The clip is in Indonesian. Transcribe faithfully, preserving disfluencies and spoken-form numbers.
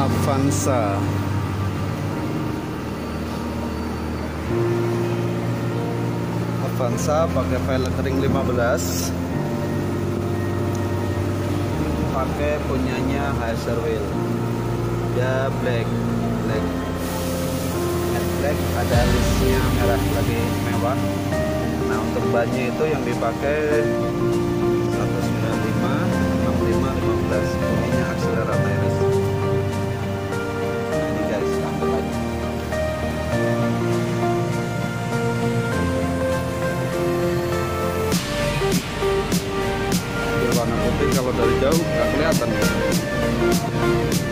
Avanza. Avanza pakai velg ring lima belas. Pakai punyanya Hazer Wheel. Ya black, black, matte black. Ada listnya merah, lebih mewah. Nah untuk bannya itu yang dipakai seratus sembilan puluh lima, enam puluh lima, lima belas. Punyanya Accelera Tires. Nah ini guys, ambil lagi. Ambil warna putih, kalau dari jauh nggak kelihatan ya.